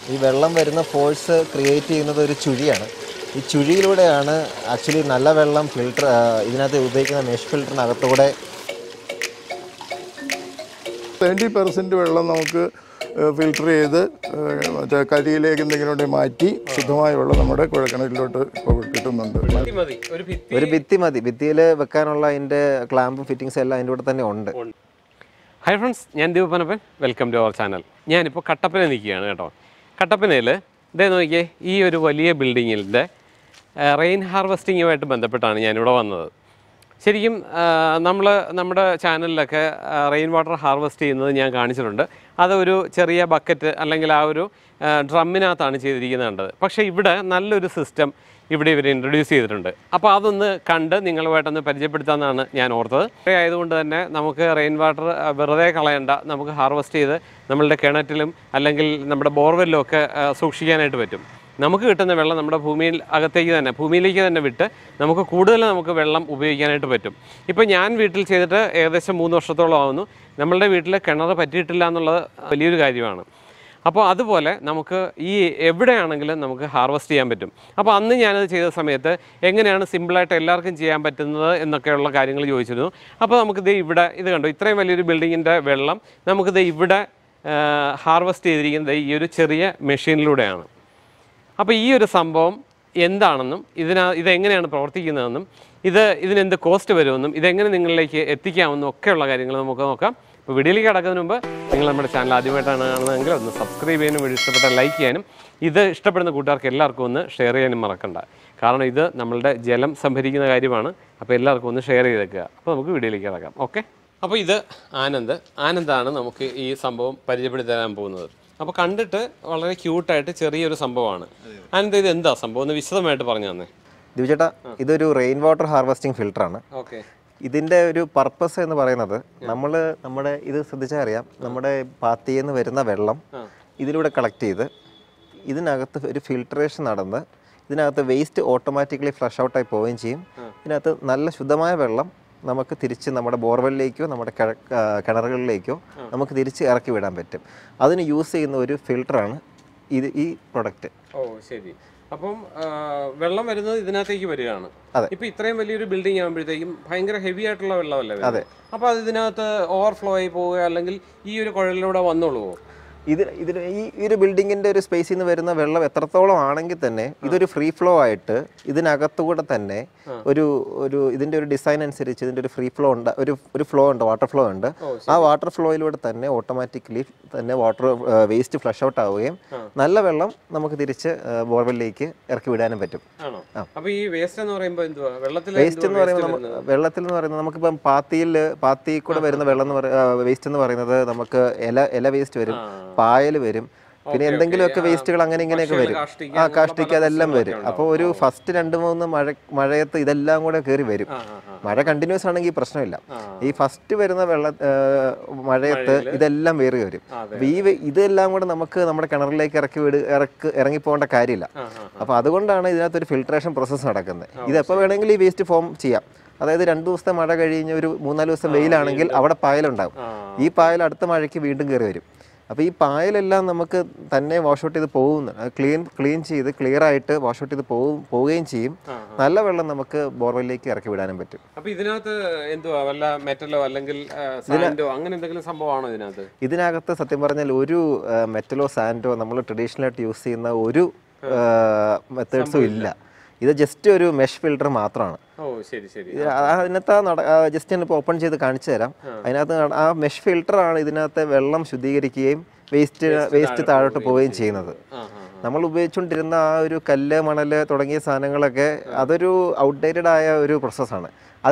ഈ വെള്ളം വരുന്ന ഫോഴ്സ് ക്രിയേറ്റ് ചെയ്യുന്നത് ഒരു ചുഴിയാണ്. ഈ ചുഴിയിലൂടെയാണ് ആക്ച്വലി നല്ല വെള്ളം ഫിൽട്ടർ ഇതിനകത്ത് ഉപയോഗിക്കുന്ന മെഷ് ഫിൽറ്ററിനകത്തൂടെ 70% വെള്ളം നമുക്ക് ഫിൽട്ടർ ചെയ്ത് മറ്റേ കരിയിലേക്ക് എന്തെങ്കിലും ഉണ്ടെങ്കിൽ മാറ്റി ശുദ്ധമായ വെള്ളം നമ്മുടെ കുഴൽക്കിണറ്റിലോട്ട് ഇപ്പോൾ കിട്ടുന്നുണ്ട്. ഒരു ഭിത്തി മതി. ഭിത്തിയിൽ വെക്കാനുള്ള അതിൻ്റെ ക്ലാമ്പും ഫിറ്റിങ്സ് എല്ലാം അതിൻ്റെ കൂടെ തന്നെ ഉണ്ട്. ഹായ് ഫ്രണ്ട്സ്, ഞാൻ Deepanappan. Welcome to our channel. ഞാനിപ്പോൾ കട്ടപ്പന നിൽക്കുകയാണ് കേട്ടോ. കട്ടപ്പനയിൽ ഇതേ നോക്കിയേ, ഈ ഒരു വലിയ ബിൽഡിങ്ങിൻ്റെ റെയിൻ ഹാർവെസ്റ്റിങ്ങുമായിട്ട് ബന്ധപ്പെട്ടാണ് ഞാനിവിടെ വന്നത്. ശരിക്കും നമ്മുടെ ചാനലിലൊക്കെ റെയിൻ വാട്ടർ ഹാർവെസ്റ്റ് ചെയ്യുന്നത് ഞാൻ കാണിച്ചിട്ടുണ്ട്. അതൊരു ചെറിയ ബക്കറ്റ് അല്ലെങ്കിൽ ആ ഒരു ഡ്രമ്മിനകത്താണ് ചെയ്തിരിക്കുന്നത് കണ്ടത്. പക്ഷേ ഇവിടെ നല്ലൊരു സിസ്റ്റം ഇവിടെ ഇവർ ഇൻട്രൊഡ്യൂസ് ചെയ്തിട്ടുണ്ട്. അപ്പോൾ അതൊന്ന് കണ്ട് നിങ്ങളുമായിട്ടൊന്ന് പരിചയപ്പെടുത്താമെന്നാണ് ഞാൻ ഓർത്തത്. ആയതുകൊണ്ട് തന്നെ നമുക്ക് റെയിൻ വാട്ടർ വെറുതെ കളയണ്ട, നമുക്ക് ഹാർവെസ്റ്റ് ചെയ്ത് നമ്മളുടെ കിണറ്റിലും അല്ലെങ്കിൽ നമ്മുടെ ബോർവെല്ലിലും ഒക്കെ സൂക്ഷിക്കാനായിട്ട് പറ്റും. നമുക്ക് കിട്ടുന്ന വെള്ളം നമ്മുടെ ഭൂമിയിലേക്ക് തന്നെ വിട്ട് നമുക്ക് വെള്ളം ഉപയോഗിക്കാനായിട്ട് പറ്റും. ഇപ്പോൾ ഞാൻ വീട്ടിൽ ചെയ്തിട്ട് ഏകദേശം 3 വർഷത്തോളം ആവുന്നു. നമ്മളുടെ വീട്ടിൽ കിണർ പറ്റിയിട്ടില്ല എന്നുള്ളത് വലിയൊരു കാര്യമാണ്. അപ്പോൾ അതുപോലെ നമുക്ക് ഈ എവിടെയാണെങ്കിലും നമുക്ക് ഹാർവെസ്റ്റ് ചെയ്യാൻ പറ്റും. അപ്പോൾ അന്ന് ഞാനത് ചെയ്ത സമയത്ത് എങ്ങനെയാണ് സിമ്പിളായിട്ട് എല്ലാവർക്കും ചെയ്യാൻ പറ്റുന്നത് എന്നൊക്കെയുള്ള കാര്യങ്ങൾ ചോദിച്ചിരുന്നു. അപ്പോൾ നമുക്കിത് ഇവിടെ ഇത് കണ്ടോ, ഇത്രയും വലിയൊരു ബിൽഡിങ്ങിൻ്റെ വെള്ളം നമുക്കിത് ഇവിടെ ഹാർവെസ്റ്റ് ചെയ്തിരിക്കുന്നത് ഈ ഒരു ചെറിയ മെഷീനിലൂടെയാണ്. അപ്പോൾ ഈ ഒരു സംഭവം എന്താണെന്നും ഇതെങ്ങനെയാണ് പ്രവർത്തിക്കുന്നതെന്നും ഇതിനെന്ത് കോസ്റ്റ് വരുമെന്നും ഇതെങ്ങനെ നിങ്ങളിലേക്ക് എത്തിക്കാമെന്നും ഒക്കെയുള്ള കാര്യങ്ങൾ നമുക്ക് നോക്കാം. ഇപ്പോൾ വീഡിയോയിലേക്ക് കടക്കുന്നതിന് മുമ്പ് നിങ്ങൾ നമ്മുടെ ചാനൽ ആദ്യമായിട്ടാണ് കാണുന്നതെങ്കിൽ ഒന്ന് സബ്സ്ക്രൈബ് ചെയ്യാനും വീഡിയോ ഇഷ്ടപ്പെട്ട ലൈക്ക് ചെയ്യാനും ഇത് ഇഷ്ടപ്പെടുന്ന കൂട്ടുകാർക്ക് എല്ലാവർക്കും ഒന്ന് ഷെയർ ചെയ്യാനും മറക്കണ്ട. കാരണം ഇത് നമ്മളുടെ ജലം സംഭരിക്കുന്ന കാര്യമാണ്. അപ്പോൾ എല്ലാവർക്കും ഒന്ന് ഷെയർ ചെയ്തേക്കുക. അപ്പോൾ നമുക്ക് വീഡിയോയിലേക്ക് കടക്കാം. ഓക്കെ, അപ്പോൾ ഇത് ആനന്ദാണ് നമുക്ക് ഈ സംഭവം പരിചയപ്പെടുത്തി തരാൻ പോകുന്നത്. അപ്പോൾ കണ്ടിട്ട് വളരെ ക്യൂട്ടായിട്ട് ചെറിയൊരു സംഭവമാണ്. ആനന്ദ്, ഇത് എന്താ സംഭവം ഒന്ന് വിശദമായിട്ട് പറഞ്ഞു തന്നെ. ദിവചേട്ടാ, ഇതൊരു റെയിൻ വാട്ടർ ഹാർവെസ്റ്റിംഗ് ഫിൽറ്ററാണ്. ഓക്കെ, ഇതിൻ്റെ ഒരു പർപ്പസ് എന്ന് പറയുന്നത് നമ്മുടെ ഇത് ശ്രദ്ധിച്ചാൽ അറിയാം, നമ്മുടെ പാത്തിയിൽ നിന്ന് വരുന്ന വെള്ളം ഇതിലൂടെ കളക്ട് ചെയ്ത് ഇതിനകത്ത് ഒരു ഫിൽട്രേഷൻ നടന്ന് ഇതിനകത്ത് വേസ്റ്റ് ഓട്ടോമാറ്റിക്കലി ഫ്ലഷ് ഔട്ടായി പോവുകയും ചെയ്യും. ഇതിനകത്ത് നല്ല ശുദ്ധമായ വെള്ളം നമുക്ക് തിരിച്ച് നമ്മുടെ ബോർവെല്ലിലേക്കോ നമ്മുടെ കിണറുകളിലേക്കോ നമുക്ക് തിരിച്ച് ഇറക്കി വിടാൻ പറ്റും. അതിന് യൂസ് ചെയ്യുന്ന ഒരു ഫിൽറ്ററാണ് ഈ പ്രൊഡക്റ്റ്. ഓ ശരി. അപ്പം വെള്ളം വരുന്നത് ഇതിനകത്തേക്ക് വരികയാണ്. ഇപ്പൊ ഇത്രയും വലിയൊരു ബിൽഡിംഗ് ആകുമ്പോഴത്തേക്കും ഭയങ്കര ഹെവി ആയിട്ടുള്ള വെള്ളമല്ലേ? അതെ. അപ്പൊ അത് ഇതിനകത്ത് ഓവർഫ്ലോ ആയി പോവുക അല്ലെങ്കിൽ ഈ ഒരു കുഴലിലൂടെ വന്നോളൂ? ഇതിന് ഈ ഒരു ബിൽഡിങ്ങിൻ്റെ ഒരു സ്പേസിൽ നിന്ന് വരുന്ന വെള്ളം എത്രത്തോളം ആണെങ്കിൽ തന്നെ ഇതൊരു ഫ്രീ ഫ്ലോ ആയിട്ട് ഇതിനകത്തുകൂടെ തന്നെ ഇതിൻ്റെ ഒരു ഡിസൈൻ അനുസരിച്ച് ഇതിൻ്റെ ഒരു ഫ്രീ ഫ്ലോ ഉണ്ട്, ഒരു ഫ്ലോ ഉണ്ട്, വാട്ടർ ഫ്ലോ ഉണ്ട്. ആ വാട്ടർ ഫ്ലോയിലൂടെ തന്നെ ഓട്ടോമാറ്റിക്കലി തന്നെ വാട്ടർ വേസ്റ്റ് ഫ്ലഷ് ഔട്ട് ആവുകയും നല്ല വെള്ളം നമുക്ക് തിരിച്ച് ബോർവെല്ലിലേക്ക് ഇറക്കി വിടാനും പറ്റും. വേസ്റ്റ് എന്ന് പറയുന്നത് വെള്ളത്തിൽ എന്ന് പറയുന്നത് നമുക്കിപ്പം പാത്തി കൂടെ വരുന്ന വെള്ളം വേസ്റ്റ് എന്ന് പറയുന്നത് നമുക്ക് ഇല വേസ്റ്റ് വരും, പായൽ വരും, പിന്നെ എന്തെങ്കിലുമൊക്കെ വേസ്റ്റുകൾ അങ്ങനെ ഇങ്ങനെയൊക്കെ വരും. കാഷ്ടിക്ക് അതെല്ലാം വരും. അപ്പോൾ ഒരു ഫസ്റ്റ് 2-3 മഴയത്ത് ഇതെല്ലാം കൂടെ കയറി വരും. മഴ കണ്ടിന്യൂസ് ആണെങ്കിൽ പ്രശ്നമില്ല. ഈ ഫസ്റ്റ് വരുന്ന മഴയത്ത് ഇതെല്ലാം വേറി വരും. അപ്പോൾ ഇതെല്ലാം കൂടെ നമുക്ക് നമ്മുടെ കിണറിലേക്ക് ഇറങ്ങിപ്പോകേണ്ട കാര്യമില്ല. അപ്പോൾ അതുകൊണ്ടാണ് ഇതിനകത്തൊരു ഫിൽട്രേഷൻ പ്രോസസ്സ് നടക്കുന്നത്. ഇതെപ്പോൾ വേണമെങ്കിലും ഈ വേസ്റ്റ് ഫോം ചെയ്യാം. അതായത് 2 ദിവസത്തെ മഴ കഴിഞ്ഞ് ഒരു 3-4 ദിവസം വെയിലാണെങ്കിൽ അവിടെ പായലുണ്ടാവും. ഈ പായൽ അടുത്ത മഴയ്ക്ക് വീണ്ടും കയറി വരും. അപ്പോൾ ഈ പായലെല്ലാം നമുക്ക് തന്നെ വാഷ് ഔട്ട് ചെയ്ത് ക്ലീൻ ചെയ്ത് ക്ലിയർ ആയിട്ട് വാഷ് ഔട്ട് ചെയ്ത് പോവുകയും ചെയ്യും. നല്ല വെള്ളം നമുക്ക് ബോർവെല്ലിലേക്ക് ഇറക്കി വിടാനും പറ്റും. അപ്പോൾ ഇതിനകത്ത് എന്തുവാ, വല്ല മെറ്റലോ അല്ലെങ്കിൽ സാൻഡോ അങ്ങനെ എന്തെങ്കിലും സംഭവമാണോ ഇതിനകത്ത്? ഇതിനകത്ത് സത്യം പറഞ്ഞാൽ ഒരു മെറ്റലോ സാൻഡോ നമ്മൾ ട്രഡീഷണൽ ആയിട്ട് യൂസ് ചെയ്യുന്ന ഒരു മെത്തേഡ്സും ഇല്ല. ഇത് ജസ്റ്റ് ഒരു മെഷ് ഫിൽറ്റർ മാത്രമാണ്. അതിനകത്ത് ജസ്റ്റ് ഞാനിപ്പോൾ ഓപ്പൺ ചെയ്ത് കാണിച്ചു തരാം. അതിനകത്ത് ആ മെഷ് ഫിൽറ്ററാണ് ഇതിനകത്ത് വെള്ളം ശുദ്ധീകരിക്കുകയും വേസ്റ്റ് താഴോട്ട് പോവുകയും ചെയ്യുന്നത്. നമ്മൾ ഉപയോഗിച്ചുകൊണ്ടിരുന്ന ആ ഒരു കല്ല്, മണല് തുടങ്ങിയ സാധനങ്ങളൊക്കെ അതൊരു ഔട്ട്ഡേറ്റഡ് ആയ ഒരു പ്രോസസ്സാണ്.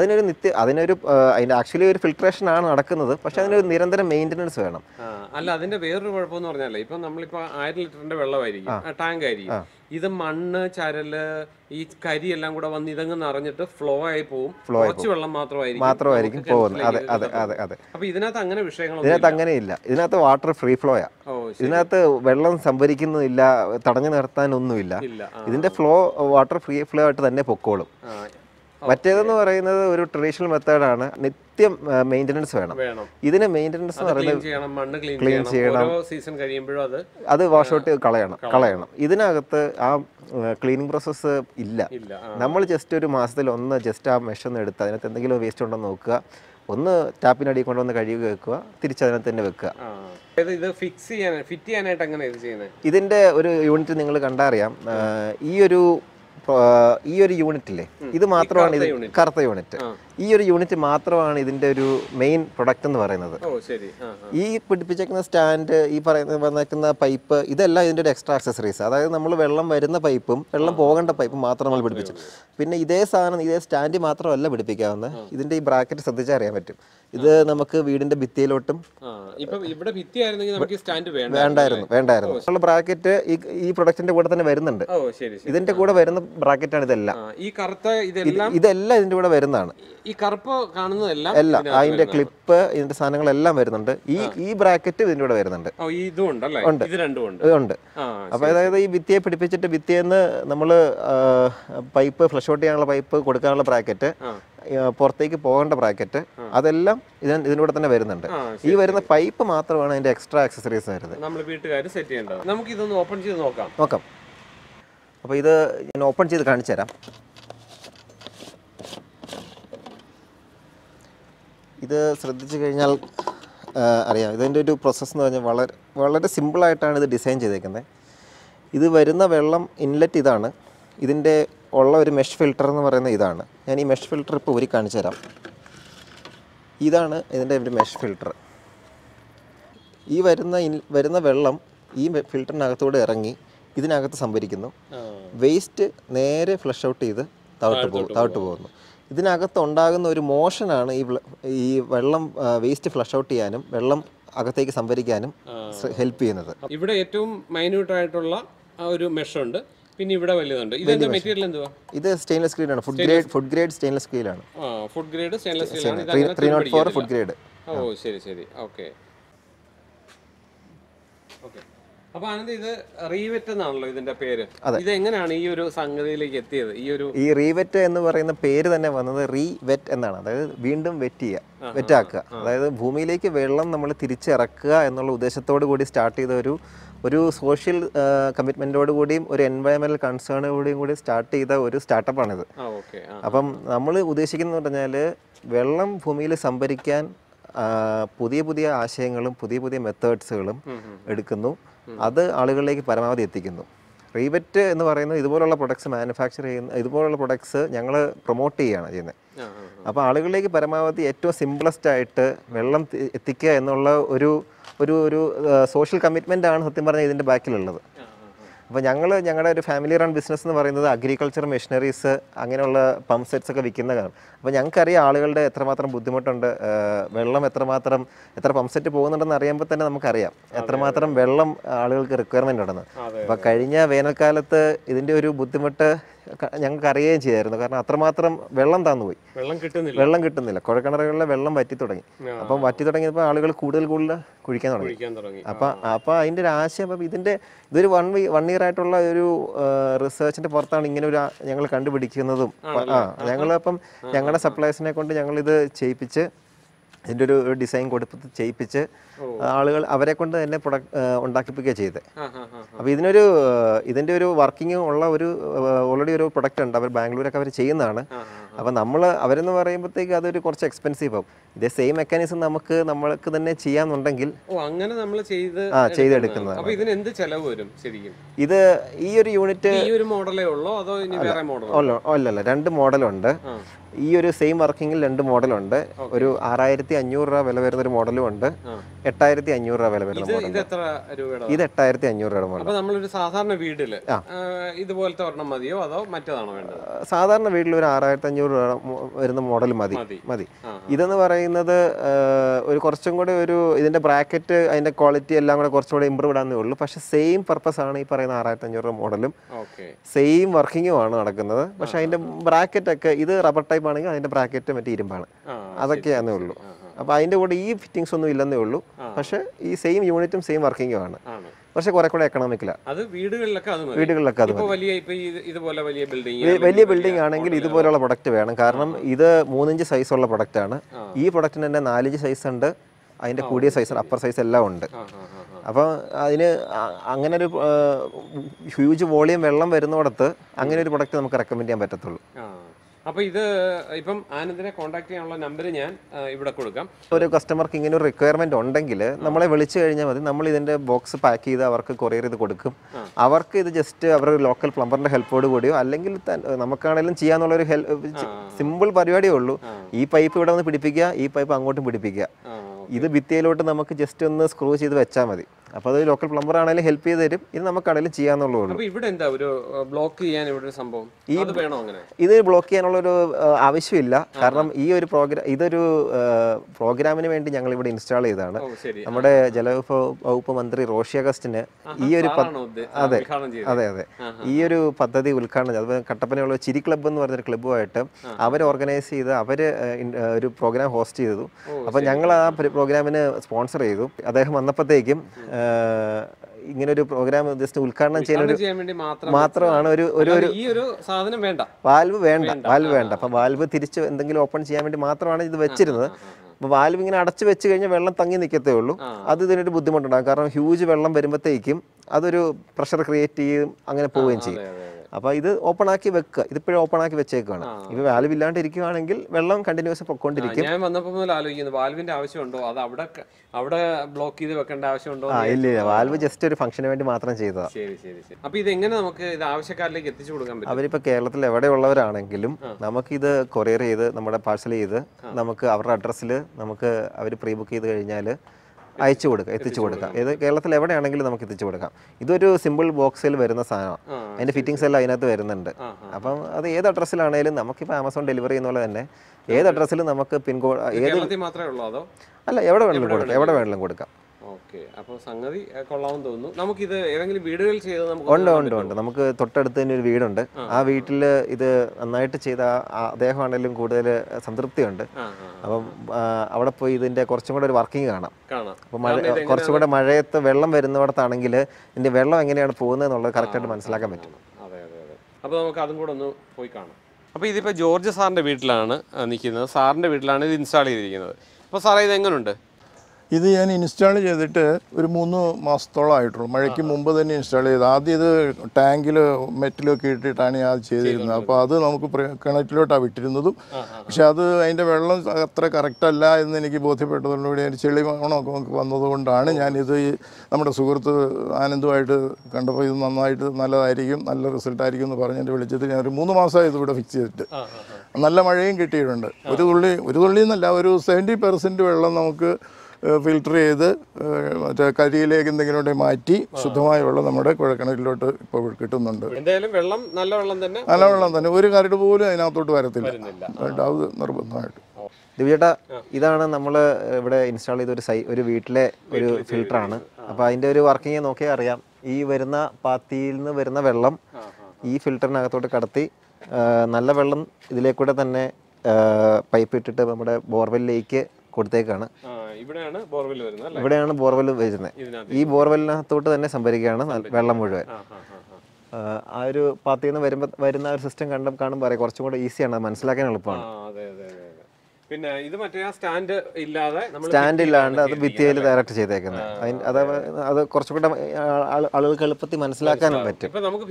അതിൻ്റെ ആക്ച്വലി ഒരു ഫിൽട്രേഷൻ ആണ് നടക്കുന്നത്. പക്ഷെ അതിനൊരു നിരന്തരം മെയിൻ്റനൻസ് വേണം. അല്ല, അതിന്റെ വേറൊരു കുഴപ്പമെന്ന് പറഞ്ഞാൽ ഇപ്പൊ നമ്മളിപ്പോ 1000 ലിറ്ററിന്റെ വെള്ളമായിരിക്കും, ടാങ്ക് ആയിരിക്കും. ഇത് മണ്ണ്, ചരല്, ഈ കരി എല്ലാം കൂടെ വന്ന് ഇതങ്ങ് നിറഞ്ഞിട്ട് ഫ്ലോ ആയി പോകും. കുറച്ച് വെള്ളം മാത്രമായിരിക്കും പോകുന്നത്. അതെ അതെ അതെ അതെ. അപ്പൊ ഇതിനകത്ത് അങ്ങനെ വിഷയങ്ങൾ അങ്ങനെയില്ല. ഇതിനകത്ത് വാട്ടർ ഫ്രീ ഫ്ലോ യാ. ഇതിനകത്ത് വെള്ളം സംഭരിക്കുന്നില്ല, തടഞ്ഞു നിർത്താനൊന്നുമില്ല. ഇതിന്റെ വാട്ടർ ഫ്രീ ഫ്ലോ ആയിട്ട് തന്നെ പൊക്കോളും. മറ്റേതെന്ന് പറയുന്നത് ഒരു ട്രഡീഷണൽ മെത്തേഡാണ്. കൃത്യം മെയിൻ്റനൻസ് വേണം. ഇതിന് മെയിൻ്റനൻസ് എന്ന് പറയുന്നത് ക്ലീൻ ചെയ്യണം, സീസൺ കഴിയുമ്പോഴും അത് വാഷ് ഔട്ട് കളയണം. ഇതിനകത്ത് ആ ക്ലീനിങ് പ്രോസസ്സ് ഇല്ല. നമ്മൾ ജസ്റ്റ് ഒരു മാസത്തിൽ ഒന്ന് ജസ്റ്റ് ആ മെഷ് ഒന്ന് എടുത്ത് അതിനകത്ത് എന്തെങ്കിലും വേസ്റ്റ് ഉണ്ടോ നോക്കുക, ഒന്ന് ടാപ്പിനടി കൊണ്ടുവന്ന് കഴുകി വെക്കുക, തിരിച്ചതിനകത്ത് തന്നെ വെക്കുക. ഇത് ഫിറ്റ് ചെയ്യാനായിട്ട് എങ്ങനെ ഇത് ചെയ്യുന്നത്? ഇതിന്റെ ഒരു യൂണിറ്റ് നിങ്ങൾ കണ്ടറിയാം. ഈ ഒരു യൂണിറ്റില്ലേ, ഇത് മാത്രമാണ് ഇത് കറുത്ത യൂണിറ്റ്. ഈ ഒരു യൂണിറ്റ് മാത്രമാണ് ഇതിന്റെ ഒരു മെയിൻ പ്രൊഡക്റ്റ് എന്ന് പറയുന്നത്. ഈ പിടിപ്പിച്ചേക്കുന്ന സ്റ്റാൻഡ്, ഈ വന്നേക്കുന്ന പൈപ്പ്, ഇതെല്ലാം ഇതിന്റെ ഒരു എക്സ്ട്രാ ആക്സസറീസ്. അതായത് നമ്മൾ വെള്ളം വരുന്ന പൈപ്പും വെള്ളം പോകേണ്ട പൈപ്പും മാത്രം നമ്മൾ പിടിപ്പിച്ചു. പിന്നെ ഇതേ സാധനം ഇതേ സ്റ്റാൻഡ് മാത്രമല്ല പിടിപ്പിക്കാവുന്നത്. ഇതിന്റെ ഈ ബ്രാക്കറ്റ് ശ്രദ്ധിച്ചാൽ അറിയാൻ പറ്റും. ഇത് നമുക്ക് വീടിന്റെ ഭിത്തിയിലോട്ടും വേണ്ടായിരുന്നു. ബ്രാക്കറ്റ് ഈ പ്രൊഡക്റ്റിന്റെ കൂടെ തന്നെ വരുന്നുണ്ട്. ഇതിന്റെ കൂടെ വരുന്ന ബ്രാക്കറ്റാണ് ഇതെല്ലാം. ഇതെല്ലാം ഇതിന്റെ കൂടെ വരുന്നതാണ്. ഈ കറുപ്പ് കാണുന്നതെല്ലാം അതിന്റെ ക്ലിപ്പ്, ഇതിന്റെ സാധനങ്ങളെല്ലാം വരുന്നുണ്ട്. ഈ ബ്രാക്കറ്റ് ഇതിന്റെ കൂടെ വരുന്നുണ്ട്. ഉണ്ട്. അപ്പൊ അതായത് ഈ ഭിത്തിയെ പിടിപ്പിച്ചിട്ട് ഭിത്തിയെന്ന് നമ്മള് പൈപ്പ് ഫ്ലഷ് ഔട്ട് ചെയ്യാനുള്ള പൈപ്പ് കൊടുക്കാനുള്ള ബ്രാക്കറ്റ്, പുറത്തേക്ക് പോകേണ്ട ബ്രാക്കറ്റ്, അതെല്ലാം ഇതിനൂടെ തന്നെ വരുന്നുണ്ട്. ഈ വരുന്ന പൈപ്പ് മാത്രമാണ് അതിന്റെ എക്സ്ട്രാ ആക്സസറീസ് വരുന്നത്. നമുക്ക് ഇതൊന്ന് ഓപ്പൺ ചെയ്ത് നോക്കാം. അപ്പോൾ ഇത് ഞാൻ ഓപ്പൺ ചെയ്ത് കാണിച്ചു തരാം. ഇത് ശ്രദ്ധിച്ചു കഴിഞ്ഞാൽ അറിയാം. ഇതിൻ്റെ ഒരു പ്രോസസ്സ് എന്ന് പറഞ്ഞാൽ വളരെ സിമ്പിളായിട്ടാണ് ഇത് ഡിസൈൻ ചെയ്തേക്കുന്നത്. ഇത് വരുന്ന വെള്ളം ഇൻലെറ്റ് ഇതാണ്. ഇതിൻ്റെ ഉള്ള ഒരു മെഷ് ഫിൽട്ടർ എന്ന് പറയുന്ന ഇതാണ്. ഞാൻ ഈ മെഷ് ഫിൽട്ടർ ഇപ്പോൾ ഒരു കാണിച്ചു തരാം. ഇതാണ് ഇതിൻ്റെ ഒരു മെഷ് ഫിൽട്ടർ. ഈ വരുന്ന വെള്ളം ഈ ഫിൽറ്ററിനകത്തൂടെ ഇറങ്ങി ഇതിനകത്ത് സംഭരിക്കുന്നു. വേസ്റ്റ് നേരെ ഫ്ലഷ് ഔട്ട് ചെയ്ത് താഴോട്ട് പോകുന്നു. ഇതിനകത്ത് ഉണ്ടാകുന്ന ഒരു മോഷനാണ് ഈ വെള്ളം വേസ്റ്റ് ഫ്ലഷ് ഔട്ട് ചെയ്യാനും വെള്ളം അകത്തേക്ക് സംഭരിക്കാനും ഹെൽപ്പ് ചെയ്യുന്നത്. ഇവിടെ ഏറ്റവും മൈന്യൂട്ട് ആയിട്ടുള്ള ഒരു മെഷ് ഉണ്ട്. പിന്നെ ഇവിടെ വലുതുണ്ട്. ഇതിന്റെ മെറ്റീരിയൽ എന്തുവാ? ഇത് സ്റ്റെയിൻലെസ് സ്റ്റീൽ ആണ്. ഫുഡ് ഗ്രേഡ് സ്റ്റെയിൻലെസ് സ്റ്റീൽ ആണ്. ഫുഡ് ഗ്രേഡ് സ്റ്റെയിൻലെസ് സ്റ്റീൽ ആണ്. 304 ഫുഡ് ഗ്രേഡ്. ശരി. ഓക്കേ. അപ്പോൾ ആനന്ദ്, ഇത് റീവെറ്റ് എന്നാണല്ലോ ഇതിന്റെ പേര്. ഇത് എങ്ങനെയാണ് ഈ ഒരു സംഗതിയിലേക്ക് എത്തിയത്? ഈ റീവെറ്റ് എന്ന് പറയുന്ന പേര് തന്നെ വന്നത് റീവെറ്റ് എന്നാണ്. അതായത് വീണ്ടും വെറ്റാക്കുക. അതായത് ഭൂമിയിലേക്ക് വെള്ളം നമ്മൾ തിരിച്ചിറക്കുക എന്നുള്ള ഉദ്ദേശത്തോടു കൂടി സ്റ്റാർട്ട് ചെയ്ത ഒരു സോഷ്യൽ കമ്മിറ്റ്മെൻറ്റോടു കൂടിയും ഒരു എൻവയറമെൻ്റൽ കൺസേണോടുകൂടിയും കൂടി സ്റ്റാർട്ട് ചെയ്ത ഒരു സ്റ്റാർട്ടപ്പാണിത്. അപ്പം നമ്മൾ ഉദ്ദേശിക്കുന്നത് പറഞ്ഞാൽ വെള്ളം ഭൂമിയിൽ സംഭരിക്കാൻ പുതിയ ആശയങ്ങളും പുതിയ മെത്തേഡ്സുകളും എടുക്കുന്നു. അത് ആളുകളിലേക്ക് പരമാവധി എത്തിക്കുന്നു. റീവെറ്റ് എന്ന് പറയുന്നത് ഇതുപോലുള്ള പ്രൊഡക്ട്സ് മാനുഫാക്ചർ ചെയ്യുന്ന ഇതുപോലുള്ള പ്രൊഡക്ട്സ് ഞങ്ങൾ പ്രൊമോട്ട് ചെയ്യുകയാണ് ചെയ്യുന്നത്. അപ്പോൾ ആളുകളിലേക്ക് പരമാവധി ഏറ്റവും സിംപ്ലസ്റ്റ് ആയിട്ട് വെള്ളം എത്തിക്കുക എന്നുള്ള ഒരു സോഷ്യൽ കമ്മിറ്റ്മെൻ്റ് ആണ് സത്യം പറഞ്ഞാൽ ഇതിൻ്റെ ബാക്കിലുള്ളത്. അപ്പോൾ ഞങ്ങളുടെ ഒരു ഫാമിലി റൺ ബിസിനസ് എന്ന് പറയുന്നത് അഗ്രികൾച്ചർ മെഷീനറീസ് അങ്ങനെയുള്ള പമ്പ് സെറ്റ്സ് ഒക്കെ വിൽക്കുന്നതാണ്. അപ്പോൾ ഞങ്ങൾക്കറിയാം ആളുകളുടെ എത്രമാത്രം ബുദ്ധിമുട്ടുണ്ട്, വെള്ളം എത്ര പമ്പ് സെറ്റ് പോകുന്നുണ്ടെന്ന് അറിയുമ്പോൾ തന്നെ നമുക്കറിയാം എത്രമാത്രം വെള്ളം ആളുകൾക്ക് റിക്വയർമെൻ്റ് ഉണ്ടെന്ന്. അപ്പോൾ കഴിഞ്ഞ വേനൽക്കാലത്ത് ഇതിൻ്റെ ഒരു ബുദ്ധിമുട്ട് ഞങ്ങൾക്ക് അറിയുകയും ചെയ്യായിരുന്നു. കാരണം അത്രമാത്രം വെള്ളം താന്നുപോയി, വെള്ളം കിട്ടുന്നില്ല. കുഴൽക്കിണറുകളിലെ വെള്ളം വറ്റി തുടങ്ങി. അപ്പം വറ്റി തുടങ്ങിയപ്പോൾ ആളുകൾ കൂടുതൽ കുഴിക്കാൻ തുടങ്ങി. അപ്പോൾ അതിൻ്റെ ഒരു ആശയം, അപ്പം ഇതൊരു വൺ ഇയർ ആയിട്ടുള്ള ഒരു റിസർച്ചിൻ്റെ പുറത്താണ് ഇങ്ങനെ ഒരു ഞങ്ങൾ കണ്ടുപിടിക്കുന്നതും. ഞങ്ങളപ്പം ഞങ്ങളുടെ സപ്ലൈസിനെ കൊണ്ട് ഞങ്ങളിത് ചെയ്യിപ്പിച്ച് ഇതിൻ്റെ ഒരു ഡിസൈൻ കൊടുത്ത് ചെയ്യിപ്പിച്ച് ആളുകൾ അവരെ കൊണ്ട് തന്നെ ഉണ്ടാക്കിപ്പിക്കുകയാണ് ചെയ്തത്. അപ്പോൾ ഇതിൻ്റെ ഒരു വർക്കിംഗ് ഉള്ള ഓൾറെഡി ഒരു പ്രൊഡക്റ്റ് ഉണ്ട്. അവർ ബാംഗ്ലൂരൊക്കെ അവർ ചെയ്യുന്നതാണ്. അപ്പോൾ അവരെന്ന് പറയുമ്പോഴത്തേക്ക് അതൊരു കുറച്ച് എക്സ്പെൻസീവ് ആവും. ഇതേ സെയിം മെക്കാനിസം നമ്മൾക്ക് തന്നെ ചെയ്യാന്നുണ്ടെങ്കിൽ അങ്ങനെ നമ്മൾ ചെയ്തെടുക്കുന്നത്. അപ്പോൾ ഇതിന് എന്ത് ചെലവ് വരും ശരിക്കും? ഇത് ഈ ഒരു യൂണിറ്റ് ഈ ഒരു മോഡലേ ഉള്ളോ അതോ ഇനി വേറെ മോഡൽ? അല്ലല്ല, 2 മോഡലുണ്ട്. ഈ ഒരു സെയിം വർക്കിങ്ങിൽ 2 മോഡലുണ്ട്. ഒരു 6500 രൂപ വില വരുന്ന ഒരു മോഡലും ഉണ്ട്, 8500 രൂപ വില വരുന്ന മോഡൽ. ഇത് 8500 രൂപ മോഡൽ. അപ്പോൾ നമ്മളൊരു സാധാരണ വീട്ടിൽ ഇതുപോലത്തെ ഒരെണ്ണം മതിയോ അതോ മറ്റേതാണോ വേണ്ടത്? സാധാരണ വീട്ടിൽ ഒരു 6500 രൂപ വരുന്ന മോഡൽ മതി. ഇതെന്ന് പറയുന്നത് ഒരു കുറച്ചും കൂടെ ഇതിന്റെ ബ്രാക്കറ്റ് അതിന്റെ ക്വാളിറ്റി എല്ലാം കൂടെ കുറച്ചും കൂടെ ഇമ്പ്രൂവ് ഇടാന്നേ ഉള്ളൂ. പക്ഷെ സെയിം പർപ്പസ് ആണ് ഈ പറയുന്ന 6500 രൂപ മോഡലും. സെയിം വർക്കിങ്ങും ആണ് നടക്കുന്നത്. പക്ഷെ അതിന്റെ ബ്രാക്കറ്റ് ഒക്കെ ഇത് റബ്ബർ ടൈപ്പ് ആണെങ്കിൽ അതിന്റെ ബ്രാക്കറ്റ് മറ്റേ ഇരുമ്പാണ്. അതൊക്കെയാന്നേ ഉള്ളൂ. അപ്പോൾ അതിൻ്റെ കൂടെ ഈ ഫിറ്റിങ്സ് ഒന്നും ഇല്ലെന്നേ ഉള്ളൂ. പക്ഷേ ഈ സെയിം യൂണിറ്റും സെയിം വർക്കിങ്ങും ആണ്. പക്ഷേ കുറെ കൂടെ എക്കണോമിക്കലാണ്. അത് വീടുകളിലൊക്കെ അത് വലിയ ബിൽഡിംഗ് ആണെങ്കിൽ ഇതുപോലുള്ള പ്രൊഡക്റ്റ് വേണം. കാരണം ഇത് 3 ഇഞ്ച് സൈസുള്ള പ്രൊഡക്റ്റാണ്. ഈ പ്രൊഡക്റ്റിന് തന്നെ 4 ഇഞ്ച് സൈസ് ഉണ്ട്, അതിൻ്റെ കൂടിയ സൈസ് അപ്പർ സൈസ് എല്ലാം ഉണ്ട്. അപ്പോൾ അതിന് അങ്ങനെ ഒരു ഹ്യൂജ് വോളിയം വെള്ളം വരുന്നിടത്ത് അങ്ങനെ ഒരു പ്രൊഡക്റ്റ് നമുക്ക് റെക്കമെൻഡ് ചെയ്യാൻ പറ്റത്തുള്ളൂ. അപ്പോൾ ഇത് ഇപ്പം ആനന്ദിനെ കോൺടാക്ട് ചെയ്യാനുള്ള നമ്പർ ഞാൻ ഇവിടെ കൊടുക്കാം. ഒരു കസ്റ്റമർക്ക് ഇങ്ങനെ ഒരു റിക്വയർമെന്റ് ഉണ്ടെങ്കിൽ നമ്മളെ വിളിച്ചു കഴിഞ്ഞാൽ മതി. നമ്മൾ ഇതിന്റെ ബോക്സ് പാക്ക് ചെയ്ത് അവർക്ക് കൊറിയർ ചെയ്ത് കൊടുക്കും. അവർക്ക് ഇത് ജസ്റ്റ് അവരുടെ ലോക്കൽ പ്ലംബറിന്റെ ഹെൽപ്പോട് കൂടിയോ അല്ലെങ്കിൽ നമുക്കാണെങ്കിലും ചെയ്യാന്നുള്ളൊരു സിമ്പിൾ പരിപാടിയേ ഉള്ളൂ. ഈ പൈപ്പ് ഇവിടെ നിന്ന് പിടിപ്പിക്കുക, ഈ പൈപ്പ് അങ്ങോട്ടും പിടിപ്പിക്കുക. ഇത് ഭിത്തിയിലോട്ട് നമുക്ക് ജസ്റ്റ് ഒന്ന് സ്ക്രൂ ചെയ്ത് വെച്ചാൽ മതി. അപ്പോൾ അത് ലോക്കൽ പ്ലംബർ ആണെങ്കിലും ഹെൽപ്പ് ചെയ്ത് തരും. ഇത് നമുക്കാണെങ്കിലും ചെയ്യാന്നുള്ളൂ. ഇവിടെ എന്താ ഒരു ബ്ലോക്ക് ചെയ്യാൻ ഇവിടെ ഒരു സംഭവം ഇത് ബ്ലോക്ക് ചെയ്യാനുള്ളൊരു ആവശ്യമില്ല. കാരണം ഈ ഒരു ഇതൊരു പ്രോഗ്രാമിന് വേണ്ടി ഞങ്ങൾ ഇവിടെ ഇൻസ്റ്റാൾ ചെയ്തതാണ്. നമ്മുടെ ജലവകുപ്പ് മന്ത്രി റോഷി അഗസ്റ്റിന് ഈ ഒരു അതെ അതെ അതെ ഈ ഒരു പദ്ധതി ഉദ്ഘാടനം, അതുപോലെ കട്ടപ്പനയുള്ള ചിരി ക്ലബ്ബ് എന്ന് പറഞ്ഞൊരു ക്ലബ്ബുമായിട്ട് അവർ ഓർഗനൈസ് ചെയ്ത് അവർ ഒരു പ്രോഗ്രാം ഹോസ്റ്റ് ചെയ്തു. അപ്പോൾ ഞങ്ങൾ ആ പ്രോഗ്രാമിന് സ്പോൺസർ ചെയ്തു. അദ്ദേഹം വന്നപ്പോഴത്തേക്കും ഇങ്ങനെ ഒരു പ്രോഗ്രാം ജസ്റ്റ് ഉദ്ഘാടനം ചെയ്യാൻ വേണ്ടി മാത്രമാണ് ഒരു സാധനം വേണ്ട, വാൽവ് വേണ്ട. അപ്പം വാൽവ് തിരിച്ച് എന്തെങ്കിലും ഓപ്പൺ ചെയ്യാൻ വേണ്ടി മാത്രമാണ് ഇത് വെച്ചിരുന്നത്. അപ്പോൾ വാൽവ് ഇങ്ങനെ അടച്ചു വെച്ച് കഴിഞ്ഞാൽ വെള്ളം തങ്ങി നിൽക്കത്തേ ഉള്ളൂ. അത് ഇതിനൊരു ബുദ്ധിമുട്ടുണ്ടാകും. കാരണം ഹ്യൂജ് വെള്ളം വരുമ്പോഴത്തേക്കും അതൊരു പ്രഷർ ക്രിയേറ്റ് ചെയ്യും, അങ്ങനെ പോവുകയും ചെയ്യും. അപ്പോൾ ഇത് ഓപ്പൺ ആക്കി വെക്കുക. ഇതിപ്പോഴും ഓപ്പൺ ആക്കി വെച്ചേക്കാണ്. ഇപ്പോൾ വാൽവ് ഇല്ലാണ്ട് ഇരിക്കുകയാണെങ്കിൽ വെള്ളം കണ്ടിന്യൂസ് പൊക്കോണ്ടിരിക്കും. ഞാൻ വന്നപ്പോൾ മുതൽ ആലോചിക്കുന്നു വാൽവിന്റെ ആവശ്യമുണ്ടോ, അത് അവിടെ ബ്ലോക്ക് ചെയ്ത് വെക്കേണ്ട ആവശ്യമുണ്ടോ? ഇല്ല, വാൽവ് ജസ്റ്റ് ഒരു ഫംഗ്ഷന് വേണ്ടി മാത്രം ചെയ്തതാണ്. ശരി. അപ്പോൾ ഇത് എങ്ങനെ നമുക്ക് ഇത് ആവശ്യക്കാരിലേക്ക് എത്തിച്ചു കൊടുക്കാൻ പറ്റും? അവരിപ്പോൾ കേരളത്തിൽ എവിടെയുള്ളവരാണെങ്കിലും നമുക്കിത് കൊറിയർ ചെയ്ത് നമ്മുടെ പാഴ്സൽ ചെയ്ത് നമുക്ക് അവരുടെ അഡ്രസ്സിൽ നമുക്ക് അവർ പ്രീ ബുക്ക് ചെയ്ത് കഴിഞ്ഞാൽ അയച്ചു കൊടുക്കുക, എത്തിച്ചു കൊടുക്കാം. ഏത് കേരളത്തിൽ എവിടെയാണെങ്കിലും നമുക്ക് എത്തിച്ചു കൊടുക്കാം. ഇതൊരു സിമ്പിൾ ബോക്സിൽ വരുന്ന സാധനമാണ്. അതിൻ്റെ ഫിറ്റിങ്സ് എല്ലാം അതിനകത്ത് വരുന്നുണ്ട്. അപ്പം അത് ഏത് അഡ്രസ്സിലാണെങ്കിലും നമുക്കിപ്പോൾ ആമസോൺ ഡെലിവറി ചെയ്യുന്ന പോലെ തന്നെ ഏത് അഡ്രസ്സിലും നമുക്ക് പിൻകോഡ് അല്ല എവിടെ വേണമെങ്കിലും കൊടുക്കാം. ഓക്കെ, അപ്പോൾ സംഗതി കൊള്ളാമെന്ന് തോന്നുന്നു. നമുക്കിത് ഏതെങ്കിലും വീടുകളിൽ ചെയ്ത് ഉണ്ട്. നമുക്ക് തൊട്ടടുത്ത് തന്നെ ഒരു വീടുണ്ട്. ആ വീട്ടിൽ ഇത് നന്നായിട്ട് ചെയ്ത അദ്ദേഹമാണെങ്കിലും കൂടുതൽ സംതൃപ്തിയുണ്ട്. അപ്പം അവിടെ പോയി ഇതിന്റെ കുറച്ചും കൂടെ ഒരു വർക്കിംഗ് കാണാം. അപ്പം കുറച്ചും കൂടെ മഴയത്ത് വെള്ളം വരുന്നിടത്താണെങ്കിൽ ഇതിന്റെ വെള്ളം എങ്ങനെയാണ് പോകുന്നത് എന്നുള്ളത് കറക്റ്റായിട്ട് മനസ്സിലാക്കാൻ പറ്റും. അപ്പോൾ നമുക്ക് അതും കൂടെ ഒന്ന് പോയി കാണാം. അപ്പോൾ ഇതിപ്പോൾ ജോർജ് സാറിൻ്റെ വീട്ടിലാണ് നിൽക്കുന്നത്. സാറിൻ്റെ വീട്ടിലാണ് ഇത് ഇൻസ്റ്റാൾ ചെയ്തിരിക്കുന്നത്. അപ്പോൾ സാറേ ഇത് എങ്ങനെയുണ്ട്? ഇത് ഞാൻ ഇൻസ്റ്റാൾ ചെയ്തിട്ട് ഒരു 3 മാസത്തോളം ആയിട്ടുള്ളൂ. മഴയ്ക്ക് മുമ്പ് തന്നെ ഇൻസ്റ്റാൾ ചെയ്ത്. ആദ്യം ഇത് ടാങ്കിൽ മെറ്റിലൊക്കെ ഇട്ടിട്ടാണ് ഞാൻ ചെയ്തിരുന്നത്. അപ്പോൾ അത് നമുക്ക് കിണറ്റിലോട്ടാണ് വിട്ടിരുന്നതും. പക്ഷെ അത് അതിൻ്റെ വെള്ളം അത്ര കറക്റ്റല്ല എന്ന് എനിക്ക് ബോധ്യപ്പെട്ടതോടുകൂടി അതിൻ്റെ ചെളി മണമൊക്കെ വന്നതുകൊണ്ടാണ് ഞാനിത് നമ്മുടെ സുഹൃത്ത് ആനന്ദുമായിട്ട് കണ്ടപ്പോൾ ഇത് നന്നായിട്ട് നല്ലതായിരിക്കും, നല്ല റിസൾട്ടായിരിക്കും എന്ന് പറഞ്ഞ് എൻ്റെ വിളിച്ചത്. ഞാൻ ഒരു 3 മാസമായി ഇതിവിടെ ഫിക്സ് ചെയ്തിട്ട്. നല്ല മഴയും കിട്ടിയിട്ടുണ്ട്. ഒരു തുള്ളി എന്നല്ല, ഒരു 70% വെള്ളം നമുക്ക് ഫിൽട്ടർ ചെയ്ത് മറ്റേ കരിയിലേക്ക് എന്തെങ്കിലും മാറ്റി ശുദ്ധമായ വെള്ളം നമ്മുടെ കുഴൽക്കിണറ്റിലോട്ട് ഇപ്പോൾ കിട്ടുന്നുണ്ട്. നല്ല വെള്ളം തന്നെ, ഒരു കരട് പോലും അതിനകത്തോട്ട് വരത്തില്ല. അത് നിർബന്ധമായിട്ട്. ദിവ്യേട്ടാ, ഇതാണ് നമ്മൾ ഇവിടെ ഇൻസ്റ്റാൾ ചെയ്ത ഒരു വീട്ടിലെ ഒരു ഫിൽറ്ററാണ്. അപ്പോൾ അതിൻ്റെ ഒരു വർക്കിംഗ് നോക്കിയാൽ അറിയാം. ഈ വരുന്ന പാത്തിയിൽ നിന്ന് വരുന്ന വെള്ളം ഈ ഫിൽറ്ററിനകത്തോട്ട് കടത്തി നല്ല വെള്ളം ഇതിലേക്കൂടെ തന്നെ പൈപ്പ് ഇട്ടിട്ട് നമ്മുടെ ബോർവെല്ലിലേക്ക് കൊടുത്തേക്കാണ്. ഇവിടെയാണ് ബോർവെൽ വരുന്നത്. ഈ ബോർവെല്ലിനകത്തോട്ട് തന്നെ സംഭരിക്കുകയാണ് വെള്ളം മുഴുവൻ. ആ ഒരു പാത്തിയിൽ നിന്ന് വരുന്ന ഒരു സിസ്റ്റം കാണുമ്പോൾ പറയാം കുറച്ചും കൂടെ ഈസിയാണ്, മനസ്സിലാക്കാൻ എളുപ്പമാണ്. പിന്നെ ഇത് മറ്റേ സ്റ്റാൻഡ് ഇല്ലാണ്ട് അത് ഭിത്തിയിൽ ഡയറക്റ്റ് ചെയ്തേക്കുന്നത്. അത് കുറച്ചുകൂടെ ആളുകൾക്ക് എളുപ്പത്തിൽ മനസ്സിലാക്കാനും പറ്റും.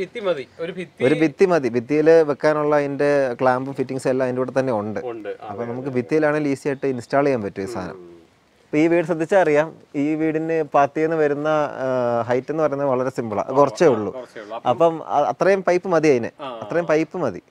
ഒരു ഭിത്തി മതി. ഭിത്തിയിൽ വെക്കാനുള്ള അതിന്റെ ക്ലാമ്പും ഫിറ്റിങ്സ് എല്ലാം അതിൻ്റെ കൂടെ തന്നെ ഉണ്ട്. അപ്പൊ നമുക്ക് ഭിത്തിയിലാണെങ്കിൽ ഈസി ആയിട്ട് ഇൻസ്റ്റാൾ ചെയ്യാൻ പറ്റും ഈ സാധനം. ഇപ്പൊ ഈ വീട് ശ്രദ്ധിച്ചാൽ അറിയാം, ഈ വീടിന് പാത്തിന്ന് വരുന്ന ഹൈറ്റ് എന്ന് പറയുന്നത് വളരെ സിമ്പിളാണ്, കുറച്ചേ ഉള്ളൂ. അപ്പം അത്രയും പൈപ്പ് മതി, അത്രയും പൈപ്പ് മതി.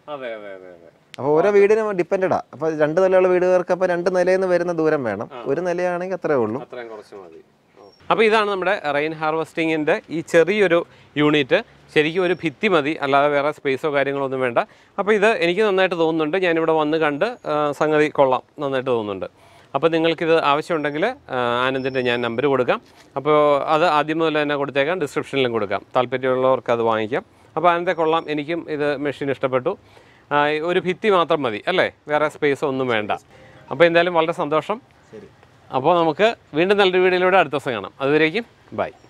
അപ്പോൾ ഓരോ വീടിനും ഡിപ്പെൻഡാ. അപ്പോൾ 2 നിലയുള്ള വീടുകാർക്ക് അപ്പോൾ 2 നിലയിൽ നിന്ന് വരുന്ന ദൂരം വേണം. ഒരു നിലയാണെങ്കിൽ അത്രേ ഉള്ളൂ. അപ്പോൾ ഇതാണ് നമ്മുടെ റെയിൻ ഹാർവെസ്റ്റിങ്ങിൻ്റെ ഈ ചെറിയൊരു യൂണിറ്റ്. ശരിക്കും ഒരു ഭിത്തി മതി, അല്ലാതെ വേറെ സ്പേസോ കാര്യങ്ങളോ ഒന്നും വേണ്ട. അപ്പോൾ ഇത് എനിക്ക് നന്നായിട്ട് തോന്നുന്നുണ്ട്. ഞാനിവിടെ വന്ന് കണ്ട് സംഗതി കൊള്ളാം, നന്നായിട്ട് തോന്നുന്നുണ്ട്. അപ്പോൾ നിങ്ങൾക്കിത് ആവശ്യമുണ്ടെങ്കിൽ ആനന്ദിൻ്റെ ഞാൻ നമ്പർ കൊടുക്കാം. അപ്പോൾ അത് ആദ്യം മുതൽ തന്നെ കൊടുത്തേക്കാം, ഡിസ്ക്രിപ്ഷനിലും കൊടുക്കാം. താല്പര്യമുള്ളവർക്ക് അത് വാങ്ങിക്കാം. അപ്പോൾ ആനന്ദെ കൊള്ളാം, എനിക്കും ഇത് മെഷീൻ ഇഷ്ടപ്പെട്ടു. ഒരു ഭിത്തി മാത്രം മതി അല്ലേ, വേറെ സ്പേസ് ഒന്നും വേണ്ട. അപ്പോൾ എന്തായാലും വളരെ സന്തോഷം. അപ്പോൾ നമുക്ക് വീണ്ടും നല്ലൊരു വീഡിയോയിലൂടെ അടുത്ത ദിവസം കാണാം. അതുവരേക്കും ബൈ.